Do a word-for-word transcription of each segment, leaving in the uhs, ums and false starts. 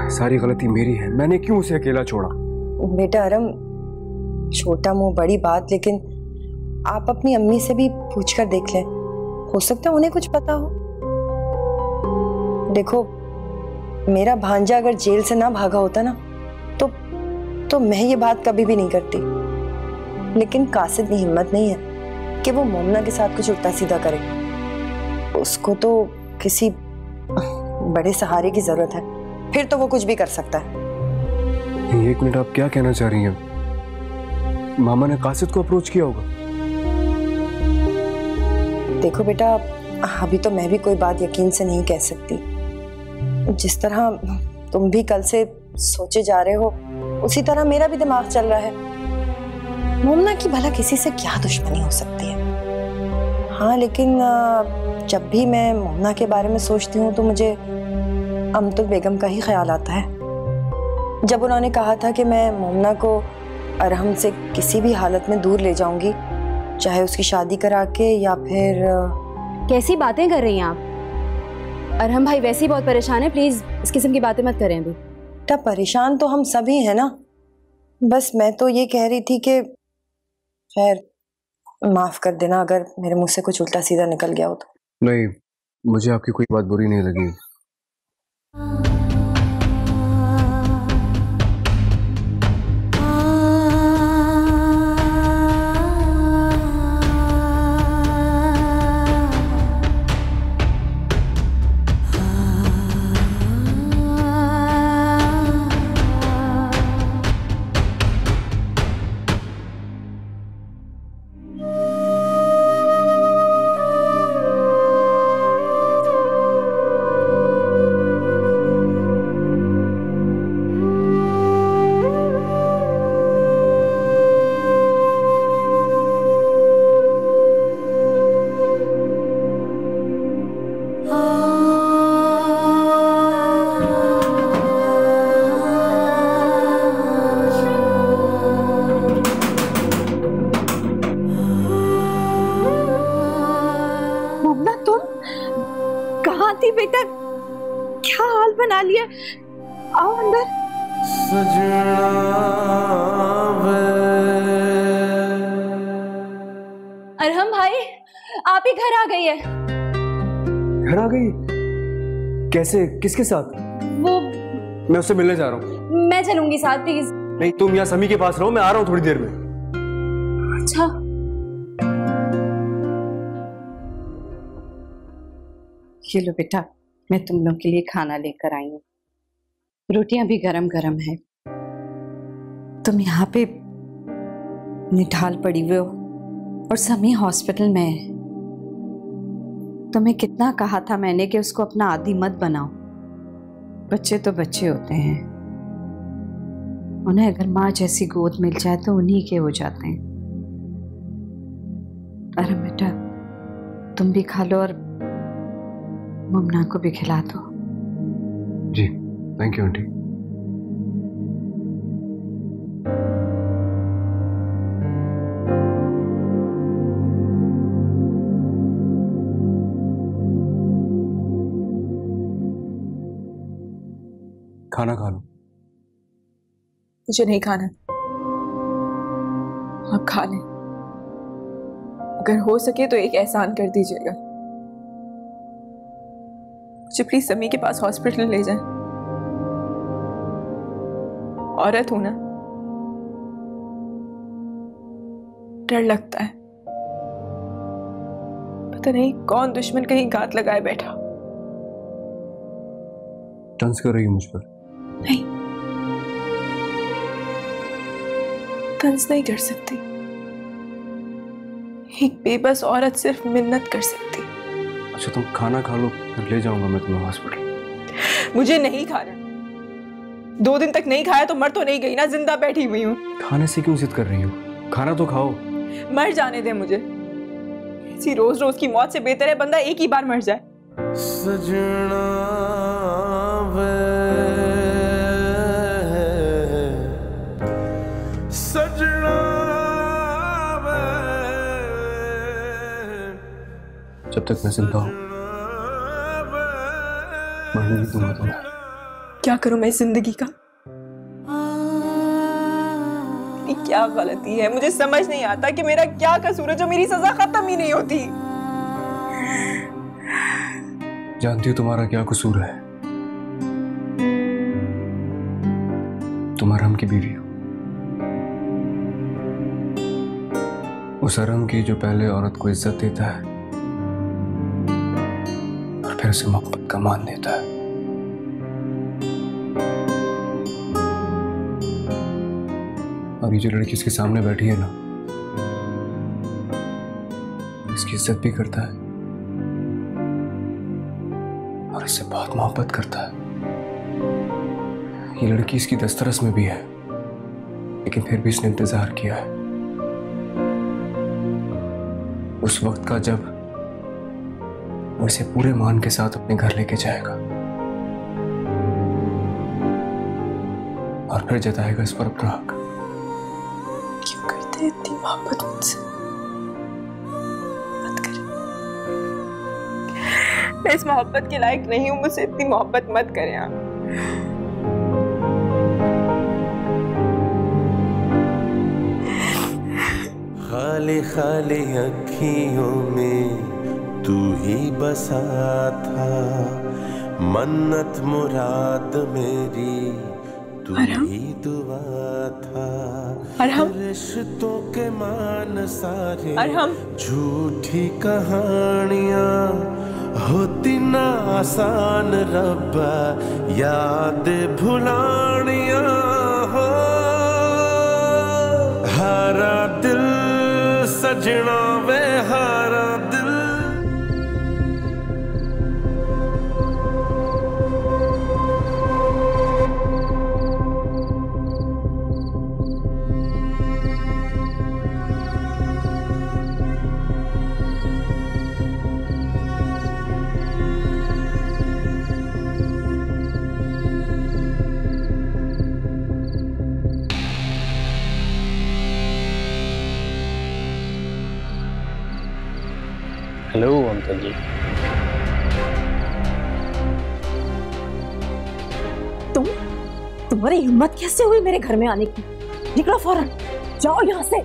सारी गलती मेरी है, मैंने क्यों उसे अकेला छोड़ा? बेटा अरम, छोटा मुंह बड़ी बात, लेकिन आप अपनी अम्मी से भी पूछकर देख लें, हो सकता है उन्हें कुछ पता हो। देखो, मेरा भांजा अगर जेल से ना भागा होता ना तो तो मैं ये बात कभी भी नहीं करती, लेकिन कासिद की हिम्मत नहीं है कि वो मोमना के साथ कुछ उल्टा सीधा करे। उसको तो किसी बड़े सहारे की जरूरत है, फिर तो वो कुछ भी कर सकता है। एक मिनट, आप क्या कहना चाह रही हैं? मामा ने कासिद को अप्रोच किया होगा? देखो बेटा, अभी तो मैं भी कोई बात यकीन से नहीं कह सकती। जिस तरह तुम भी कल से सोचे जा रहे हो, उसी तरह मेरा भी दिमाग चल रहा है। मोमना की भला किसी से क्या दुश्मनी हो सकती है? हाँ, लेकिन जब भी मैं मोमना के बारे में सोचती हूँ तो मुझे अमतुल बेगम का ही ख्याल आता है। जब उन्होंने कहा था कि मैं मोमना को अरहम से किसी भी हालत में दूर ले जाऊंगी, चाहे उसकी शादी करा के या फिर। कैसी बातें कर रही हैं आप? अरहम भाई वैसे ही बहुत परेशान है, प्लीज इस किस्म की बातें मत करें अभी। तब परेशान तो हम सभी हैं ना, बस मैं तो ये कह रही थी कि खैर माफ कर देना अगर मेरे मुंह से कुछ उल्टा सीधा निकल गया हो तो। नहीं, मुझे आपकी कोई बात बुरी नहीं लगी। बेटा, क्या हाल बना लिया? आओ अंदर। अरहम भाई, आप ही घर आ गई है। घर आ गई? कैसे, किसके साथ? वो मैं उससे मिलने जा रहा हूँ। मैं चलूंगी साथ, प्लीज। नहीं, तुम यहाँ समी के पास रहो, मैं आ रहा हूँ थोड़ी देर में। अच्छा। ये लो बेटा, मैं तुम लोग के लिए खाना लेकर आई हूँ। रोटियां भी गरम गरम है। तुम यहाँ पे निठाल पड़ी हुए हो और समी हॉस्पिटल में है। तुम्हें कितना कहा था मैंने कि उसको अपना आदी मत बनाओ। बच्चे तो बच्चे होते हैं, उन्हें अगर माँ जैसी गोद मिल जाए तो उन्हीं के हो जाते हैं। अरे बेटा, तुम भी खा लो और मुमना को भी खिला दो। जी, थैंक यू आंटी। खाना खा लो। मुझे नहीं खाना, आप खा लें। अगर हो सके तो एक एहसान कर दीजिएगा, मुझे प्लीज समी के पास हॉस्पिटल ले जाएं। औरत हूं ना, डर लगता है। पता नहीं कौन दुश्मन कहीं घात लगाए बैठा। तंज कर रही है मुझ पर? नहीं, तंज नहीं कर सकती। एक बेबस औरत सिर्फ मिन्नत कर सकती। अच्छा, तुम खाना खा लो, फिर ले जाऊंगा मैं तुम्हें हॉस्पिटल। मुझे नहीं खाना। दो दिन तक नहीं खाया तो मर तो नहीं गई ना, जिंदा बैठी हुई हूँ। खाने से क्यों जिद कर रही हो? खाना तो खाओ। मर जाने दे मुझे। ऐसी रोज रोज की मौत से बेहतर है बंदा एक ही बार मर जाए। सजना वे, सजना वे। जब तक मैं जिंदा हूँ, मरने की तुम मत। क्या करूं मैं इस जिंदगी का? मेरी क्या गलती है? मुझे समझ नहीं आता कि मेरा क्या कसूर है जो मेरी सजा खत्म ही नहीं होती। जानती हो तुम्हारा क्या कसूर है? तुम अरहम की बीवी हो, उस अरहम की जो पहले औरत को इज्जत देता है और फिर उसे मोहब्बत का मान देता है। और ये जो लड़की इसके सामने बैठी है ना, इसकी इज्जत भी करता है और इससे बहुत मोहब्बत करता है। ये लड़की इसकी दस्तरस में भी है, लेकिन फिर भी इसने इंतजार किया है उस वक्त का जब वो इसे पूरे मान के साथ अपने घर लेके जाएगा और फिर जताएगा इस पर अपना हक। क्यों करते हैं इतनी मोहब्बत मुझसे? मत कर। मैं इस मोहब्बत के लायक नहीं हूं, मुझसे इतनी मोहब्बत मत करें आप। खाली खाली अखियों में तू ही बसा था, मन्नत मुराद मेरी तू ही दुआ था। अरहम, रिश्तों के मान सारे अरहम, झूठी कहानियां होती ना आसान रब्बा, याद भुलानियां हो। हारा दिल सजना वे हारा दिल। Hello uncle ji. तुम तुम्हारी हिम्मत कैसे हुई मेरे घर में आने की? निकलो फौरन, जाओ यहाँ से।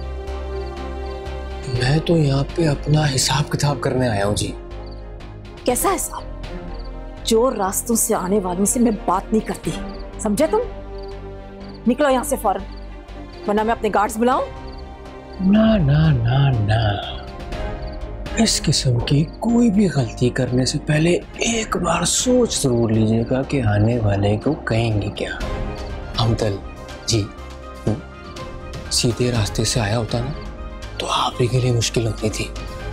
मैं तो यहाँ पे अपना हिसाब किताब करने आया हूँ जी। कैसा हिसाब? जो रास्तों से आने वालों से मैं बात नहीं करती, समझे तुम? निकलो यहाँ से फौरन, वरना मैं अपने गार्ड्स बुलाऊं। ना ना ना ना, इस किस्म की कोई भी गलती करने से पहले एक बार सोच जरूर लीजिएगा कि आने वाले को कहेंगे क्या। अमतल जी सीधे रास्ते से आया होता ना तो आप ही के लिए मुश्किल होती थी।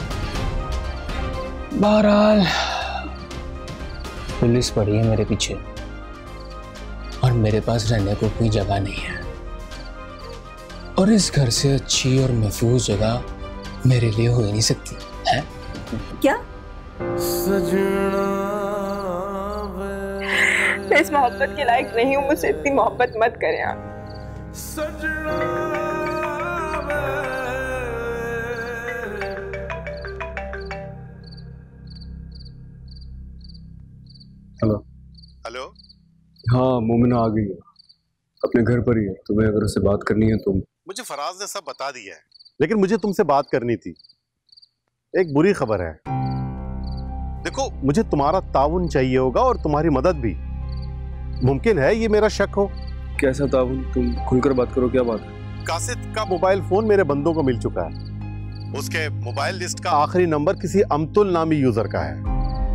बहरहाल पुलिस पड़ी है मेरे पीछे और मेरे पास रहने को कोई जगह नहीं है, और इस घर से अच्छी और महफूज जगह मेरे लिए हो ही नहीं सकती है। क्या? सजना मैं इस मोहब्बत के लायक नहीं हूं, मुझसे इतनी मोहब्बत मत करें आप। सजना हेलो हेलो। हाँ, मोमिना आ गई है, अपने घर पर ही है। तुम्हें अगर उससे बात करनी है तो मुझे फराज ने सब बता दिया है, लेकिन मुझे तुमसे बात करनी थी। एक बुरी खबर है। देखो, मुझे तुम्हारा ताउन चाहिए होगा और तुम्हारी मदद भी। मुमकिन है ये मेरा शक हो। कैसा ताउन? तुम खुलकर बात करो, क्या बात है? कासिद का मोबाइल फोन मेरे बंदों को मिल चुका है। उसके मोबाइल लिस्ट का आखिरी नंबर किसी अमतुल नामी यूजर का है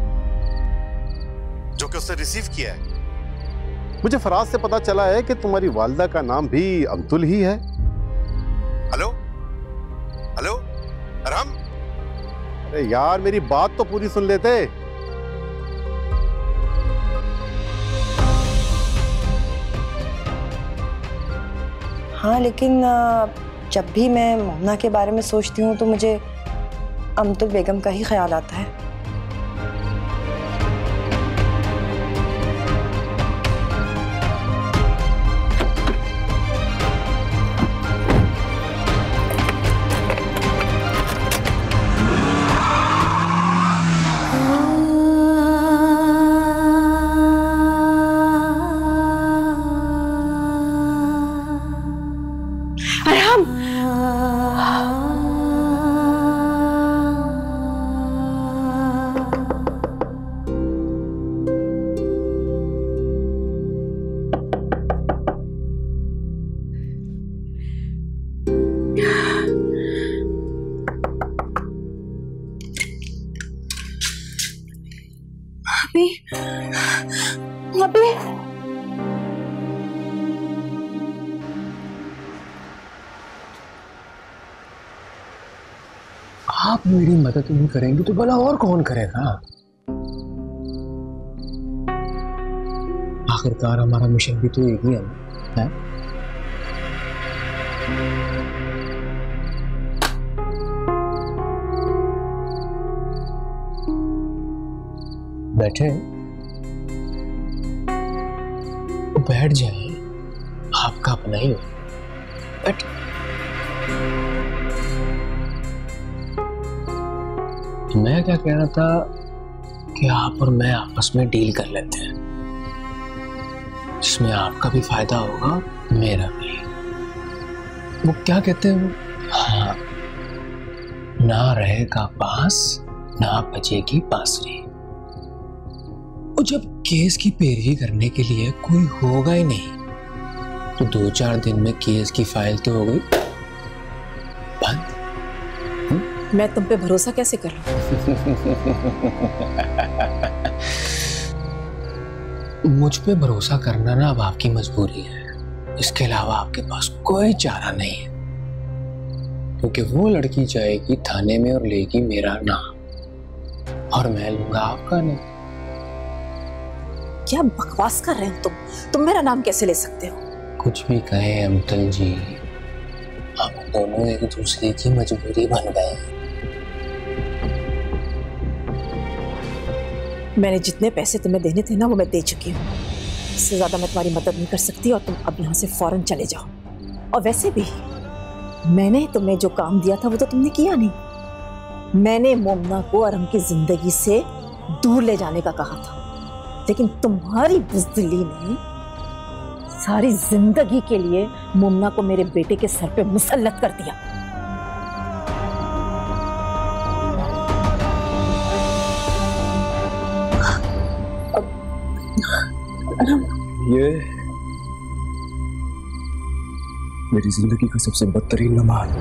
जो कि उसने रिसीव किया है। मुझे फराज से पता चला है कि तुम्हारी वालिदा का नाम भी अमतुल ही है। हेलो हेलो अरहम, अरे यार मेरी बात तो पूरी सुन लेते। हाँ, लेकिन जब भी मैं मोहना के बारे में सोचती हूँ तो मुझे अमतुल बेगम का ही ख्याल आता है। भाभी आप मेरी मदद नहीं करेंगे तो भला और कौन करेगा? आखिरकार हमारा मिशन भी तो एक ही है ना? बैठे बैठ जाए, आपका अपना ही हो। बैठ। मैं क्या कह रहा था कि आप और मैं आपस में डील कर लेते हैं, जिसमें आपका भी फायदा होगा मेरा भी। वो क्या कहते हैं वो, हाँ, ना रहेगा पास ना बजेगी बांसुरी। और जब केस की पैरवी करने के लिए कोई होगा ही नहीं तो दो चार दिन में केस की फाइल तो हो गई बंद। मैं तुम पे भरोसा कैसे करूं? मुझ पे भरोसा करना ना अब आपकी मजबूरी है, इसके अलावा आपके पास कोई चारा नहीं है, क्योंकि वो लड़की जाएगी थाने में और लेगी मेरा नाम और मैं लूंगा आपका नहीं। क्या बकवास कर रहे हो तुम? तुम मेरा नाम कैसे ले सकते हो? कुछ भी कहें अमतल जी, हम दोनों एक दूसरे की मजबूरी बन गए। मैंने जितने पैसे तुम्हें देने थे ना वो मैं दे चुकी हूँ। इससे ज्यादा मैं तुम्हारी मदद नहीं कर सकती और तुम अब यहाँ से फौरन चले जाओ। और वैसे भी मैंने तुम्हें जो काम दिया था वो तो तुमने किया नहीं। मैंने मोमना को अरम की जिंदगी से दूर ले जाने का कहा था, लेकिन तुम्हारी बुज़दिली ने सारी जिंदगी के लिए मोमना को मेरे बेटे के सर पे मुसल्लत कर दिया। ये मेरी जिंदगी का सबसे बदतरीन लम्हा है।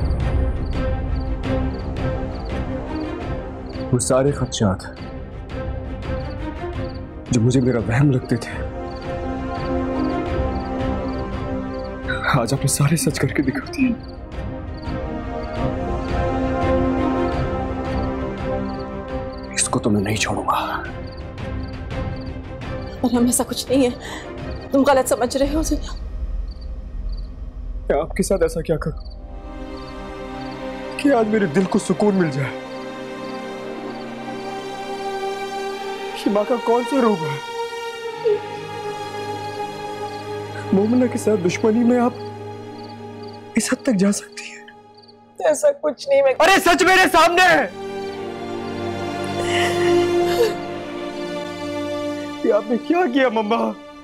वो सारे खदशात जो मुझे मेरा वहम लगते थे, आज आपने सारे सच करके दिखा दिए। इसको तो मैं नहीं छोड़ूंगा। अरम ऐसा कुछ नहीं है, तुम गलत समझ रहे हो। मैं आपके साथ ऐसा क्या करूं कि आज मेरे दिल को सुकून मिल जाए? माँ का कौन सा रूप है? मोमिना के साथ दुश्मनी में आप इस हद तक जा सकती है? ऐसा कुछ नहीं। मैं अरे सच मेरे सामने है। ये आपने क्या किया मम्मा?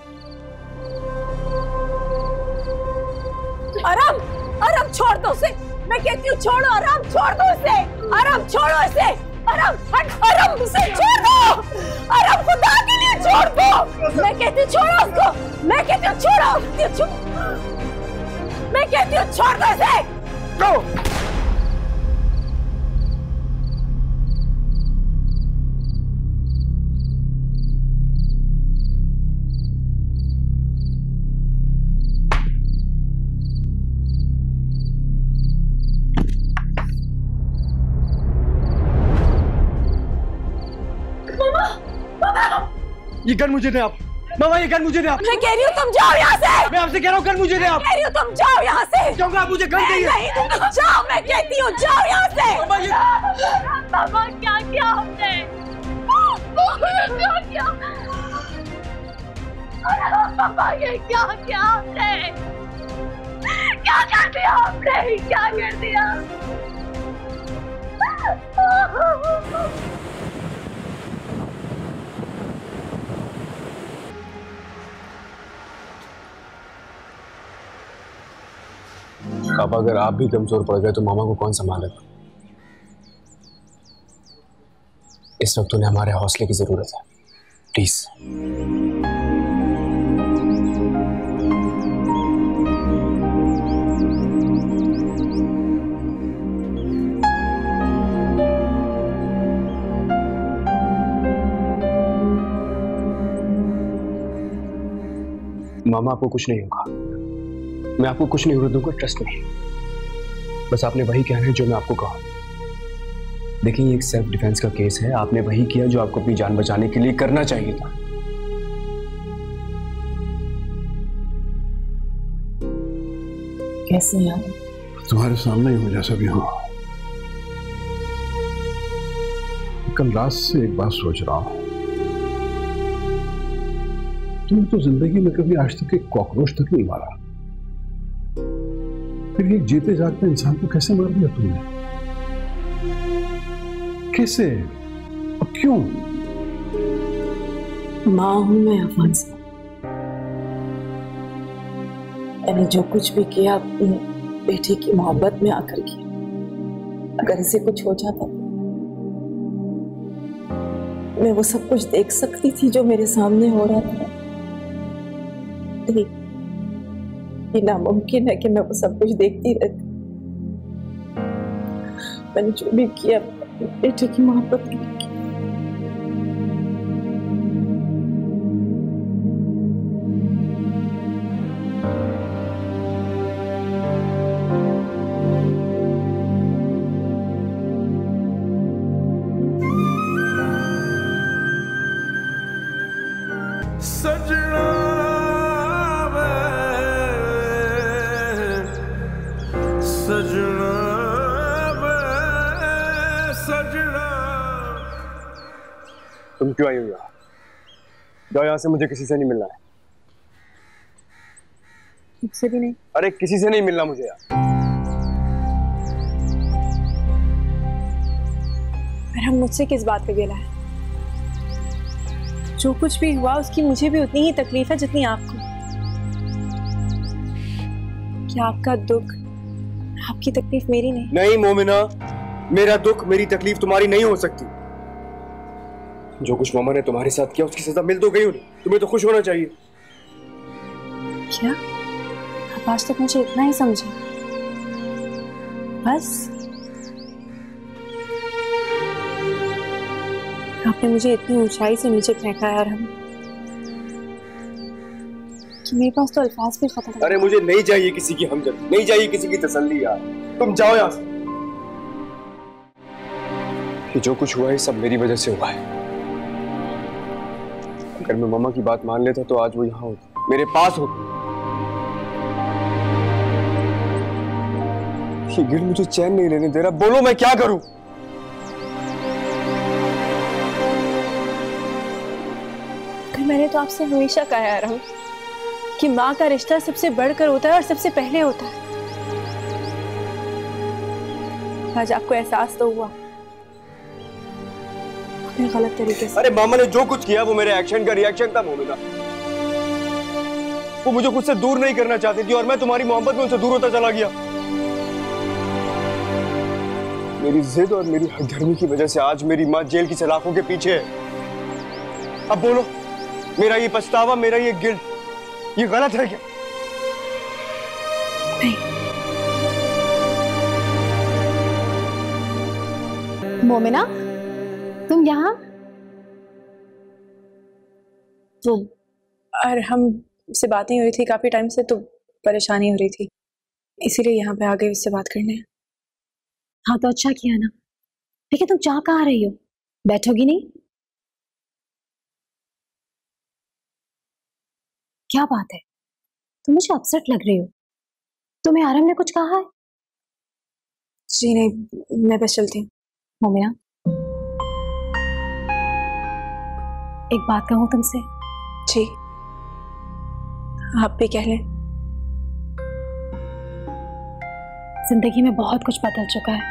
अरम, अरम छोड़ दो उसे। मैं कहती हूँ छोड़ो अरम, छोड़ दो उसे। अरम छोड़ो इसे। अरम हट, अरम उसे छोड़ दो। अरम खुदा के लिए छोड़ दो। मैं कहती हूँ छोड़ो उसको। मैं कहती हूँ छोड़ो। मैं कहती हूँ छोड़ दो इसे। नो। ये गन मुझे दे आप। मामा ये गन मुझे दे आप। मैं कह रही हूँ तुम जाओ यहाँ से। मैं आपसे कह रहा हूँ गन मुझे दे आप। मैं कह रही हूँ तुम जाओ यहाँ से। क्यों आप मुझे गन देंगे? नहीं तुम जाओ, मैं कहती हूँ जाओ यहाँ से। पापा क्या किया हमने? क्या किया? पापा ये क्या किया हमने? क्या कर दिया हमने? क्या कर दिया? अब अगर आप भी कमजोर पड़ गए तो मामा को कौन संभालेगा? इस वक्त उन्हें हमारे हौसले की जरूरत है। प्लीज। मामा आपको कुछ नहीं होगा, मैं आपको कुछ नहीं होने दूंगा, ट्रस्ट नहीं। बस आपने वही कहना है जो मैं आपको कहा। देखिए ये एक सेल्फ डिफेंस का केस है, आपने वही किया जो आपको अपनी जान बचाने के लिए करना चाहिए था। कैसे यार? तुम्हारे सामने ही हूं जैसा भी हूं। कल रात से एक बात सोच रहा हूं, तुमने तो जिंदगी में कभी आज तक एक कॉकरोच तक नहीं मारा, फिर एक जीते जागते इंसान को कैसे मार दिया तुमने? कैसे और क्यों? माँ हूं मैं अफान से, मैंने जो कुछ भी किया अपनी बेटी की मोहब्बत में आकर किया। अगर इसे कुछ हो जाता मैं वो सब कुछ देख सकती थी जो मेरे सामने हो रहा था। नहीं, ये नामुमकिन है कि मैं वो सब कुछ देखती रहती। मैंने जो भी किया बेटे की मोहब्बत के लिए किया। सजना सजना सजना। तुम क्यों आई हो यहाँ? जाओ यहाँ से, मुझे किसी से नहीं मिलना है। मुझसे भी नहीं? अरे किसी से नहीं मिलना मुझे यार। हम मुझसे किस बात पे गिला है? जो कुछ भी हुआ उसकी मुझे भी उतनी ही तकलीफ है जितनी आपको। क्या आपका दुख आपकी तकलीफ मेरी नहीं? नहीं मोमिना, मेरा दुख मेरी तकलीफ तुम्हारी नहीं हो सकती। जो कुछ मामा ने तुम्हारे साथ किया उसकी सजा मिल तो गई उन्हें, तुम्हें तो खुश होना चाहिए। क्या आप आज तक मुझे इतना ही समझे? बस आपने मुझे इतनी ऊंचाई से नीचे फेंका यार, हम कि मेरे पास तो अल्फाज भी खत्म। अरे मुझे नहीं चाहिए किसी की हमदर्दी, नहीं चाहिए किसी की तसल्ली यार। तुम जाओ यहाँ से। कि जो कुछ हुआ है सब मेरी वजह से हुआ है। अगर मैं मामा की बात मान लेता तो आज वो यहाँ होती, मेरे पास होती। ये गिल मुझे चैन नहीं लेने दे रहा, बोलो मैं क्या करूं? मैंने तो आपसे हमेशा कहा है अरहम कि माँ का रिश्ता सबसे बढ़कर होता है और सबसे पहले होता है। आज आपको एहसास तो हुआ अपने गलत तरीके से। अरे मामा ने जो कुछ किया वो मेरे एक्शन का रिएक्शन था मोमिना। वो मुझे खुद से दूर नहीं करना चाहती थी और मैं तुम्हारी मोहब्बत में उनसे दूर होता चला गया। मेरी जिद और मेरी हठधर्मी की वजह से आज मेरी माँ जेल की सलाखों के पीछे है। अब बोलो, मेरा ये पछतावा, मेरा ये गिल्ट, ये गलत है क्या? नहीं। मोमिना, तुम यहाँ? तो अरहम से बातें हो रही थी काफी टाइम से, तो परेशानी हो रही थी, इसीलिए यहाँ पे आ गई उससे बात करने। हाँ तो अच्छा किया ना। लेकिन तुम जा कहाँ रही हो? बैठोगी नहीं? क्या बात है, तुम मुझे अपसेट लग रही हो। तुम्हें आरम ने कुछ कहा है? जी नहीं, मैं बस चलती हूँ। मोमिना, एक बात कहूँ तुमसे? जी, आप भी कह लें। जिंदगी में बहुत कुछ बदल चुका है।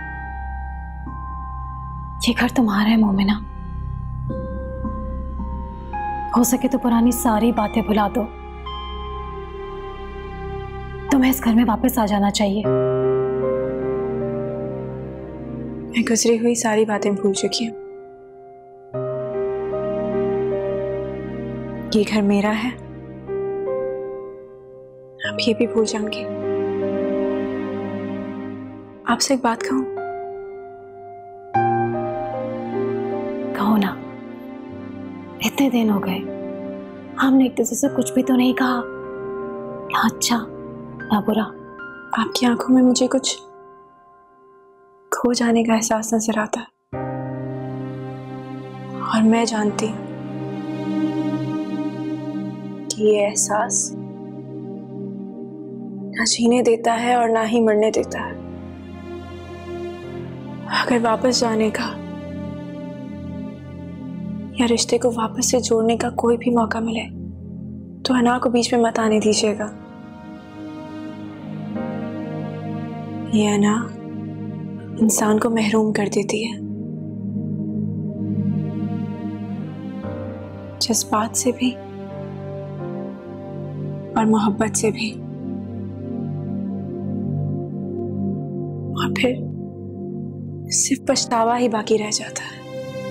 ये घर तुम्हारा है मोमिना। हो सके तो पुरानी सारी बातें भुला दो। तुम्हें इस घर में वापस आ जाना चाहिए। मैं गुजरी हुई सारी बातें भूल चुकी हूँ। ये घर मेरा है, अब ये भी भूल जाऊंगी। आपसे एक बात कहूं? कहो ना। इतने दिन हो गए, हमने एक दूसरे से कुछ भी तो नहीं कहा, ना अच्छा ना बुरा। आपकी आंखों में मुझे कुछ खो जाने का एहसास नजर आता है, और मैं जानती हूँ कि ये एहसास ना जीने देता है और ना ही मरने देता है। अगर वापस जाने का या रिश्ते को वापस से जोड़ने का कोई भी मौका मिले तो अना को बीच में मत आने दीजिएगा। ये अना इंसान को महरूम कर देती है, जज्बात से भी और मोहब्बत से भी, और फिर सिर्फ पछतावा ही बाकी रह जाता है।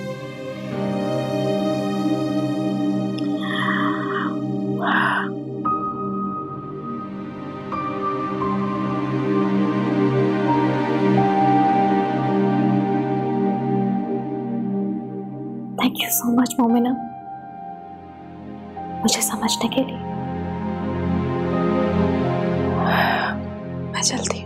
Thank you so much Momina, मुझे समझने के लिए। मैं चलती हूँ।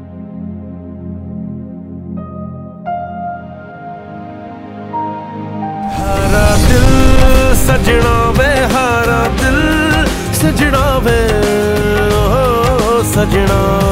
हारा दिल सजना वे, हारा दिल सजना वे, ओ सजना।